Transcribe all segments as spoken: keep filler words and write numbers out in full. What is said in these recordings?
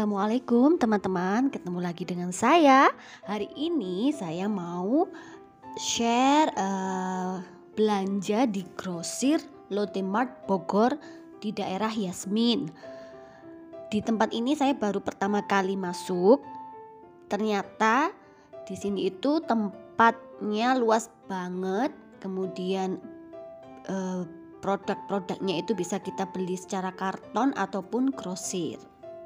Assalamualaikum teman-teman, ketemu lagi dengan saya. Hari ini saya mau share uh, belanja di grosir Lotte Mart Bogor di daerah Yasmin. Di tempat ini saya baru pertama kali masuk. Ternyata di sini itu tempatnya luas banget. Kemudian uh, produk-produknya itu bisa kita beli secara karton ataupun grosir.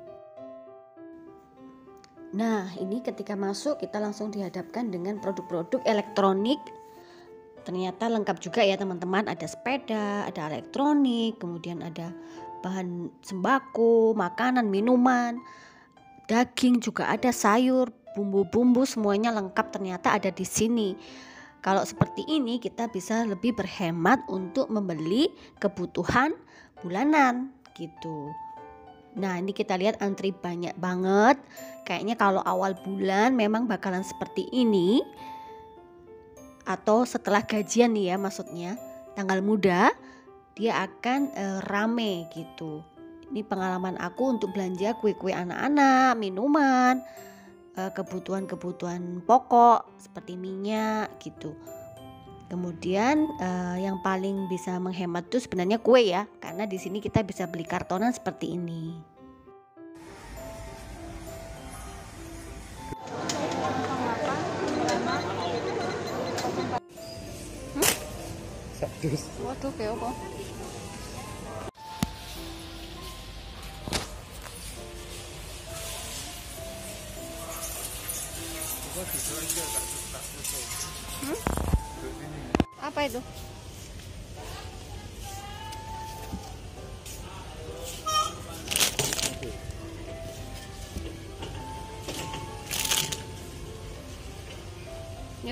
Nah, ini ketika masuk kita langsung dihadapkan dengan produk-produk elektronik. Ternyata lengkap juga ya teman-teman, ada sepeda, ada elektronik, kemudian ada bahan sembako, makanan, minuman, daging juga ada, sayur, bumbu-bumbu, semuanya lengkap ternyata ada di sini. Kalau seperti ini kita bisa lebih berhemat untuk membeli kebutuhan bulanan gitu. Nah, ini kita lihat antri banyak banget. Kayaknya kalau awal bulan memang bakalan seperti ini. Atau setelah gajian nih ya, maksudnya tanggal muda dia akan e, rame gitu. Ini pengalaman aku untuk belanja kue-kue anak-anak, minuman, e, kebutuhan-kebutuhan pokok seperti minyak gitu. Kemudian e, yang paling bisa menghemat itu sebenarnya kue ya, karena di sini kita bisa beli kartonan seperti ini. Waduh, kayak apa? Hmm? Apa itu? Ya.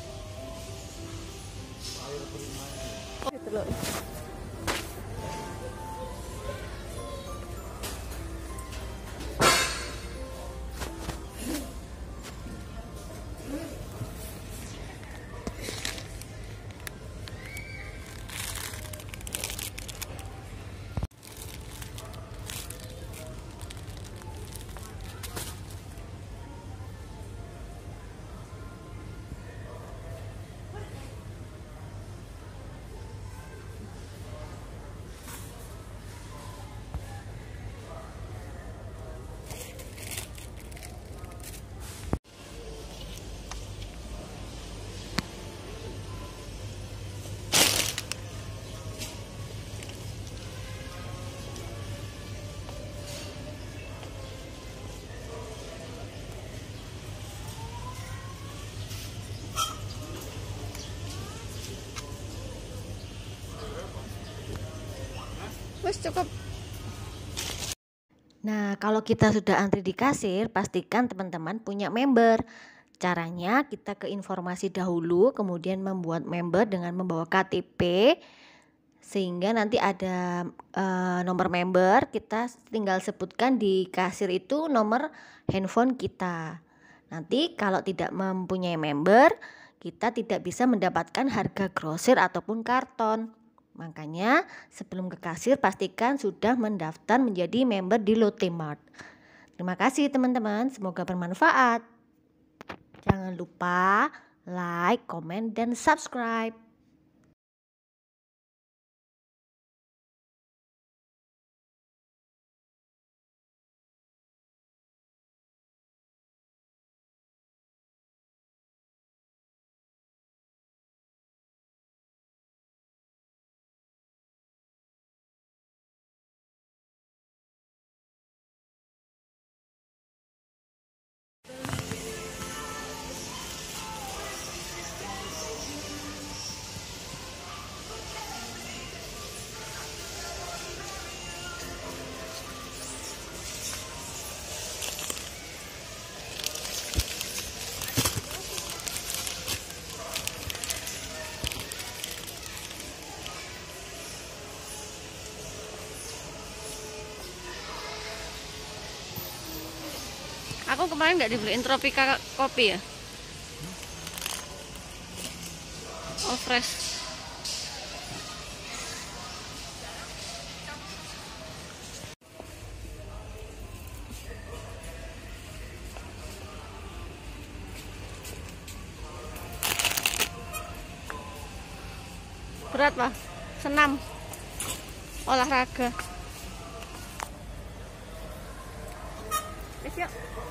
Oh, itu loh. Wes cukup. Nah, kalau kita sudah antri di kasir, pastikan teman-teman punya member. Caranya kita ke informasi dahulu, kemudian membuat member dengan membawa K T P, sehingga nanti ada uh, nomor member. Kita tinggal sebutkan di kasir itu nomor handphone kita. Nanti kalau tidak mempunyai member, kita tidak bisa mendapatkan harga grosir ataupun karton. Makanya sebelum ke kasir pastikan sudah mendaftar menjadi member di Lotte Mart. Terima kasih teman-teman, semoga bermanfaat. Jangan lupa like, komen, dan subscribe. Aku kemarin nggak dibeliin Tropika kopi ya? Oh, fresh. Berat Pak. Senam. Olahraga. Wis yuk.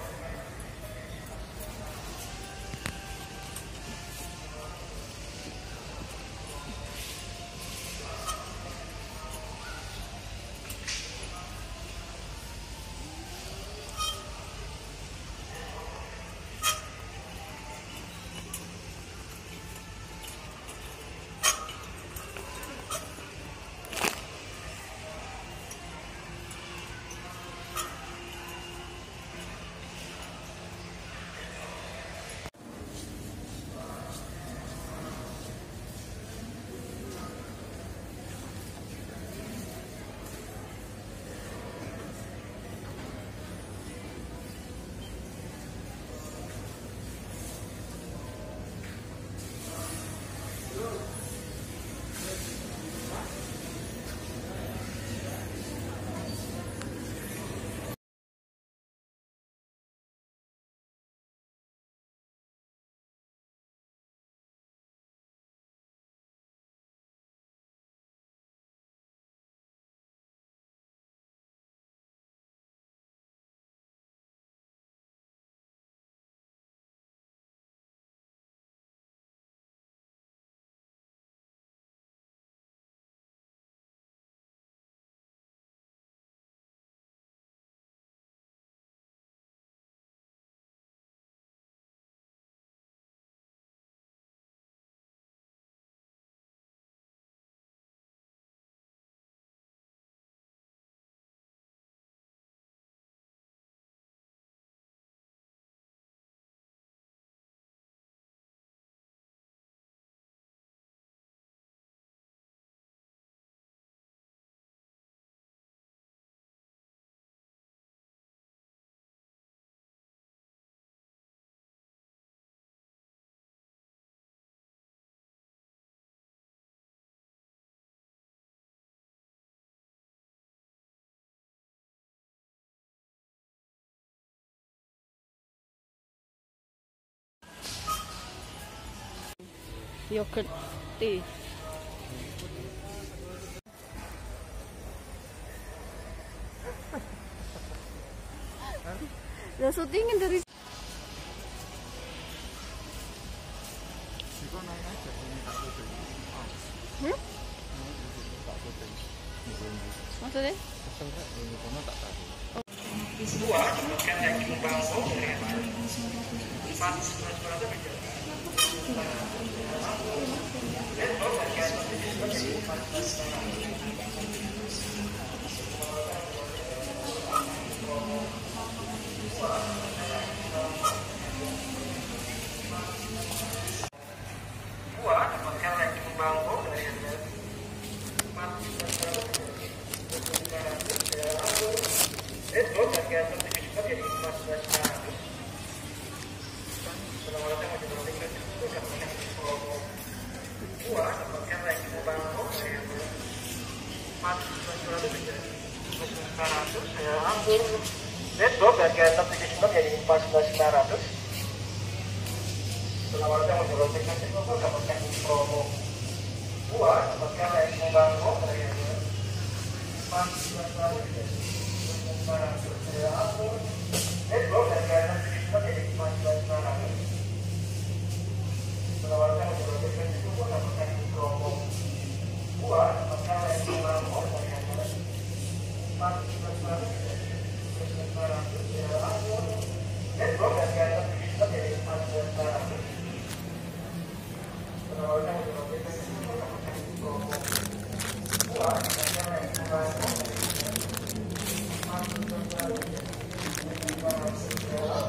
Yogurt tea. Lah syutingin dari hmm? Maksudnya? Dua, dapatkan ranking bangku dua, dapatkan ranking bangku dari itu harga tertujuh juta jadi empat belas juta ratus. Penawarannya masih belum tinggal itu dapatkan promo dua, dapatkan ranking bangku dari empat belas juta ratus menjadi empat belas juta ratus. Saya ambil itu harga tertujuh juta jadi empat belas juta ratus. Penawarannya masih belum tinggal itu dapatkan promo dua, dapatkan ranking bangku dari empat belas juta ratus. Saya ambil itu harga tertujuh juta jadi empat belas juta ratus. Penawarannya masih belum tinggal itu dapatkan promo dua, dapatkan ranking bangku dari empat belas juta ratus. Saya ambil itu harga tertujuh juta jadi empat belas juta ratus. Penawarannya masih belum tinggal itu dapatkan promo dua, dapatkan ranking bangku dari empat belas juta ratus.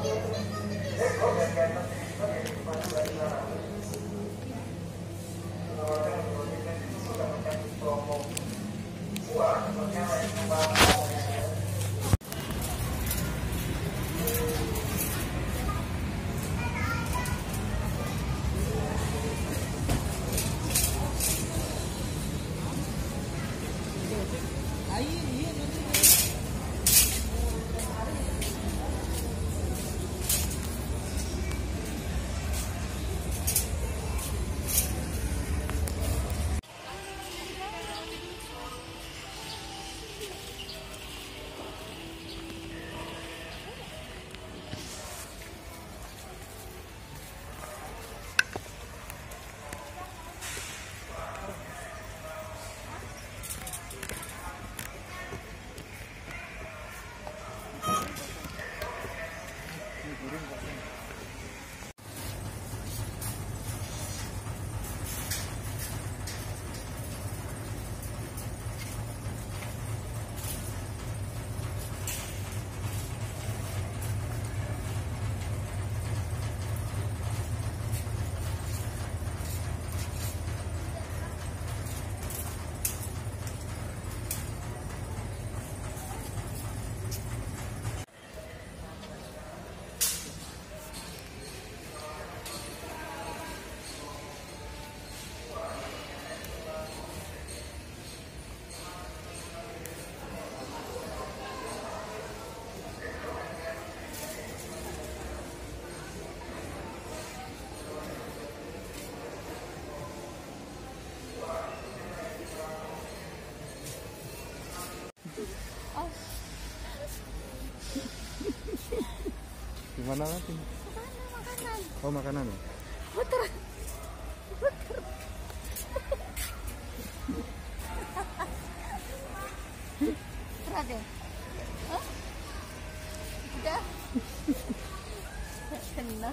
Mana lagi? Makanan. Oh, makanan. Puter. Puter. Berat ya? Hah? Udah? Kena.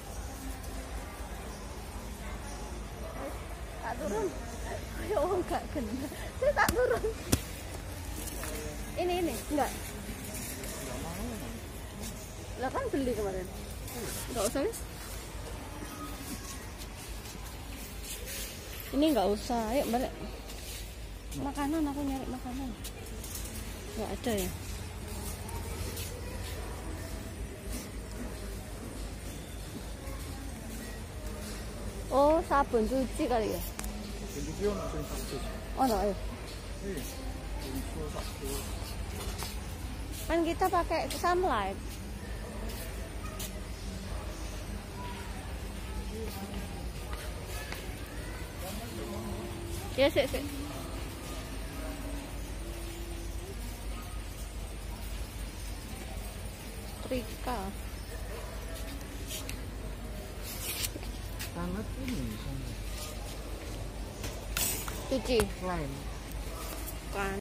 Tak turun. Ya Allah, enggak kena. Saya tak turun. Ini, ini. Enggak. Lah kan beli kemarin. Enggak usah, Wis. Ini enggak usah. Ayo balik. Makanan, aku nyari makanan. Enggak ada ya. Oh, sabun cuci kali ya. Cuci ono sing satu. Oh, no, ayo. Iya. Info satu. Kan kita pakai sunlight. Ya, sik, sik. Trika. Sangat ini sangat. Cuci. Lain. Kan.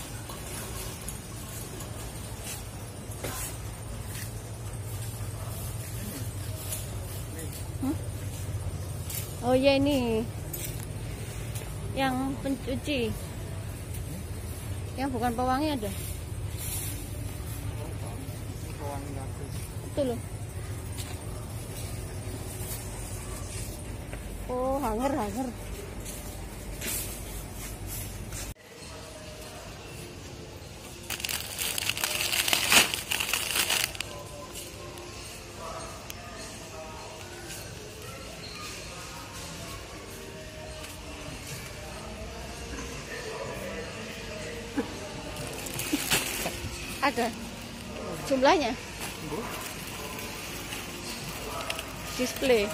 Hmm? Oh ya ini yang pencuci, yang bukan pewangi ada. Pewangi lapis. Itu loh. Oh, hanger hanger. Ada jumlahnya. Display.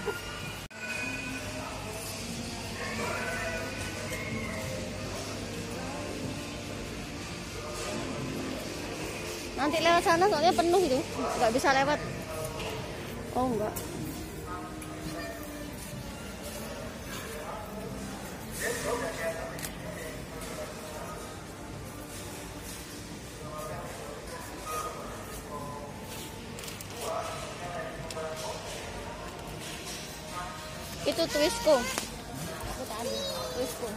Nanti lewat sana soalnya penuh itu, nggak bisa lewat. Oh enggak. Itu Twisco. Aku tak ambil. Twisco.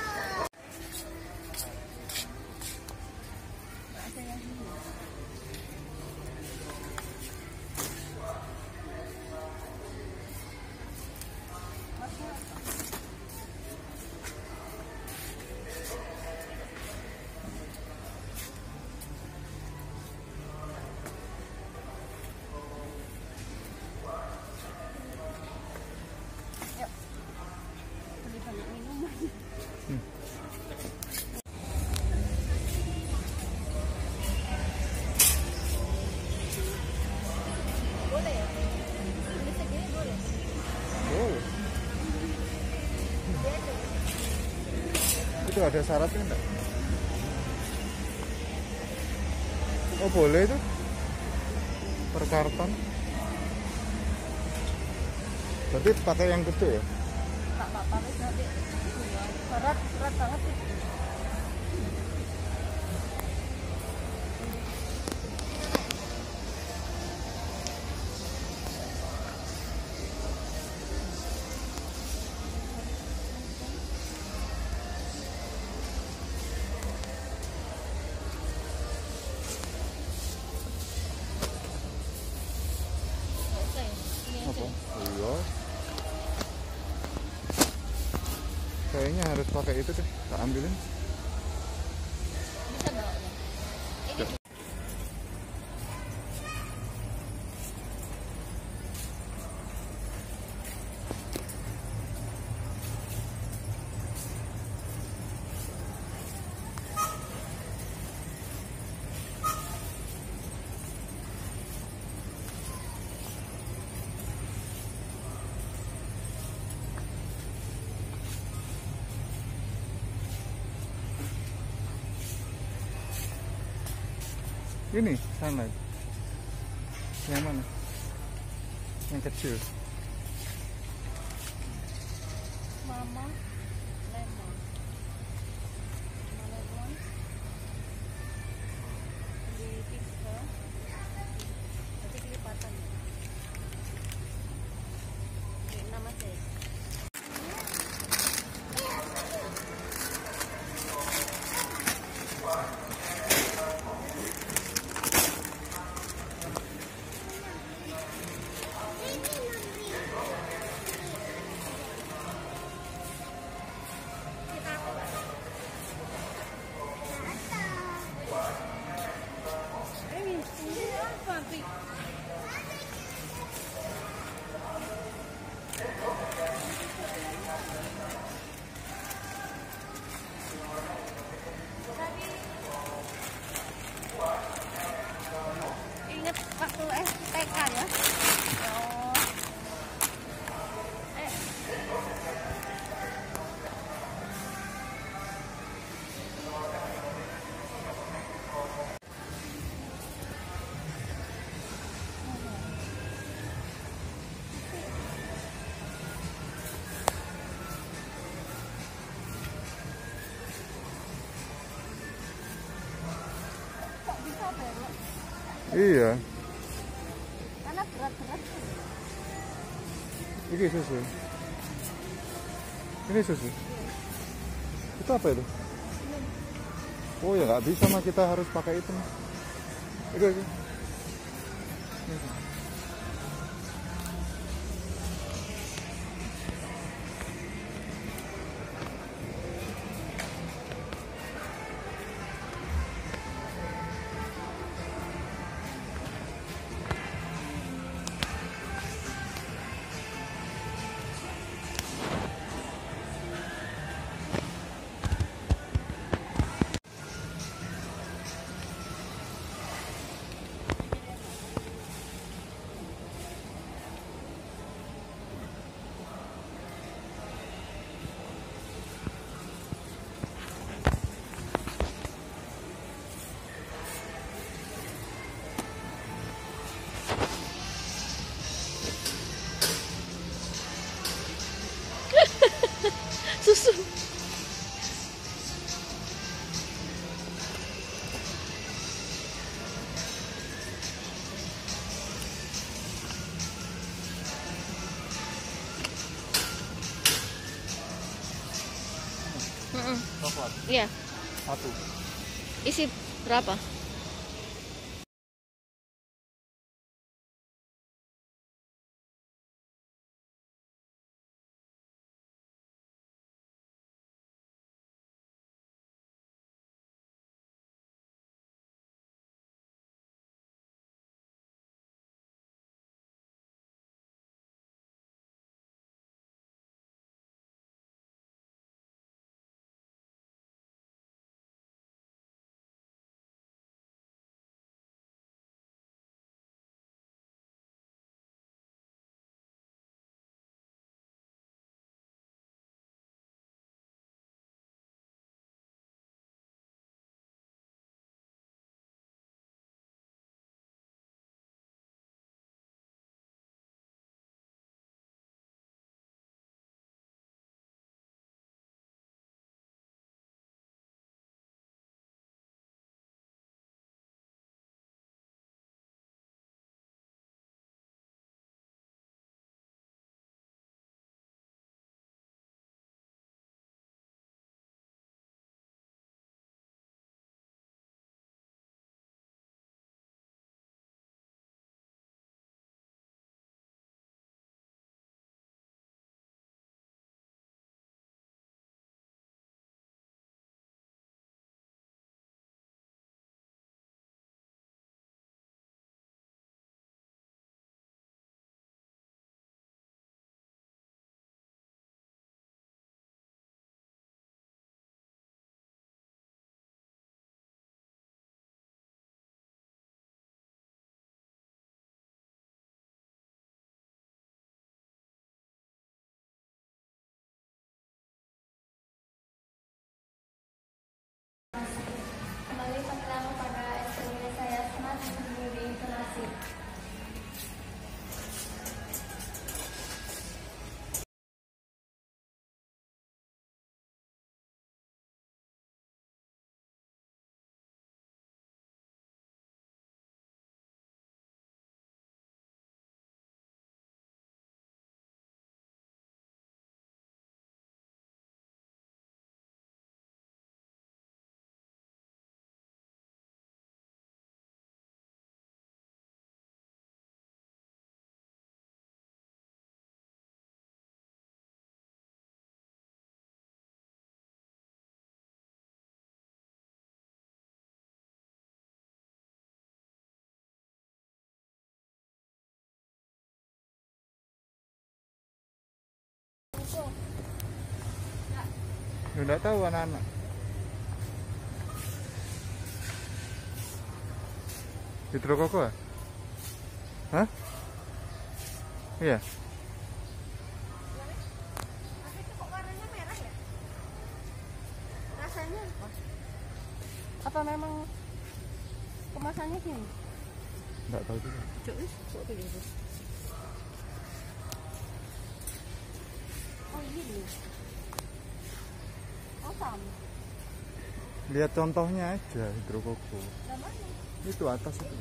Itu ada syaratnya enggak? Oh boleh itu per karton. Berarti pakai yang gede ya? Tak apa-apa wis nanti. Berat, berat banget sih. Apa? Iya. Kayaknya harus pakai itu deh. Tak ambilin. Bisa bawa ya. Ini Ini sana. Yang mana? Yang kecil. Mama lemon. Mama lemon. Di pizza. Nanti kelipatan. Oke, nama saya. Ingat waktu S T K ya. Oh. Eh. Kok bisa belok? Iya. Karena berat-berat. Ini susu. Ini susu. Itu apa itu? Oh ya nggak bisa mah, kita harus pakai itu. Itu itu. Susu. Mm-mm. Coklat. Iya. Satu. Isi berapa? Nggak tahu anak-anak. Hidrokoko? Hah? Iya. Kok warnanya merah ya? Rasanya apa? Apa memang kemasannya gini? Nggak tahu juga. Cuy, kok begitu? Oh ini dulu. Oh sama. Lihat contohnya aja hidrokoko. Sama nih. Itu atas itu.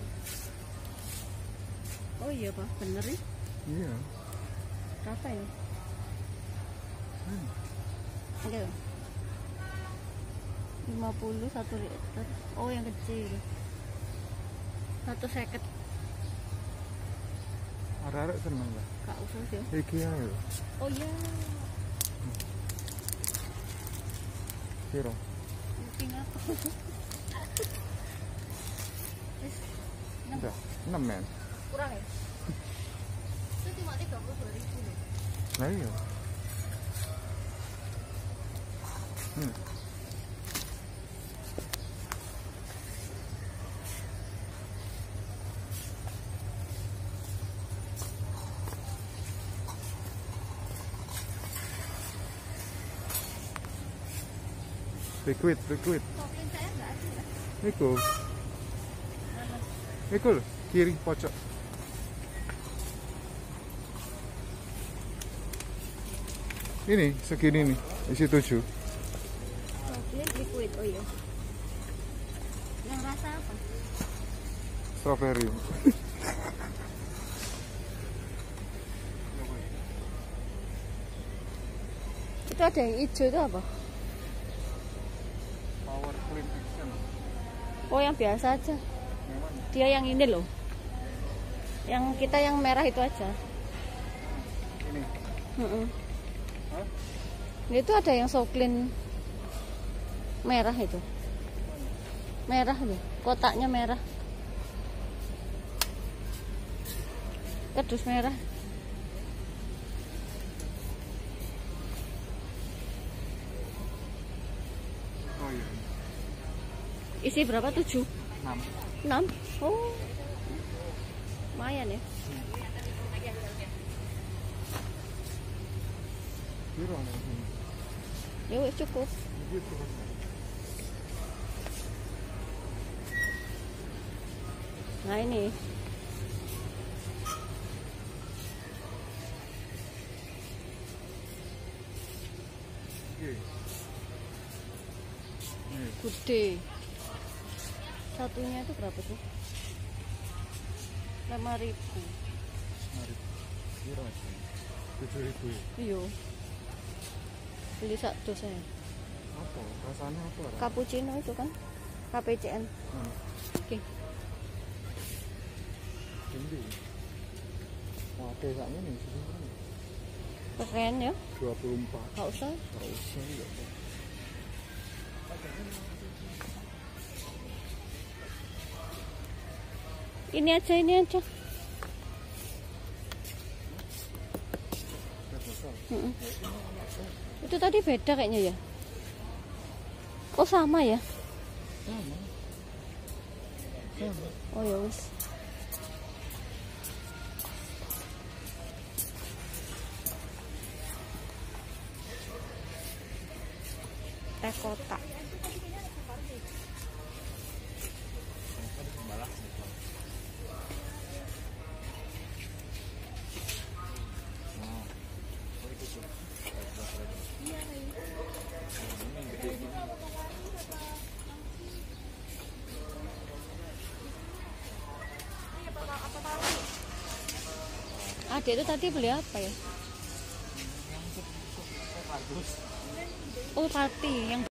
Oh iya pak, bener nih. Iya. Berapa ya? Hmm. Ada lima puluh satu liter. Oh yang kecil. Satu seket. Arek-arek seneng lah. Kak usah sih. Iki ayo. Oh iya. Piro? Mungkin apa? Wis, enam. Udah, enam men. Kurang ya? Itu cuma tiga puluh dua ribu loh. Nah iya. Hmm. Liquid, liquid. Soplin saya nggak ada ya? Niku. Niku loh, kiri pojok. Ini segini nih, isi tujuh. Soplin liquid, oh iya. Yang rasa apa? Strawberry. Itu ada yang hijau itu apa? Power Clean Action. Oh yang biasa aja. Dia yang ini loh. Yang kita yang merah itu aja. Ini. Mm-mm. Hah? Itu ada yang Soklin merah itu. Merah loh, kotaknya merah. Kardus merah. Oh iya. Isi berapa? Tujuh? enam. Enam? Oh, lumayan ya. Piro nih ini? Ya wes cukup. Gitu. Nah ini. Oke. Nih, Gede. Satunya itu berapa tuh? Lima ribu. mari. Piro? tujuh ribu ya? Iya. Beli satu saya. Apa? Rasanya apa? Ra? Cappuccino itu kan? K P C N. Hmm. Oke. Ini. Wah, pesaknya nih sebenarnya. Keren ya? dua puluh empat. Gak usah. Enggak usah ya. Ini aja, ini aja. Mm-mm. Itu tadi beda kayaknya ya. Oh sama ya? Sama. Sama. Oh ya wis. Teh kotak. Adik itu tadi beli apa ya? Oh party yang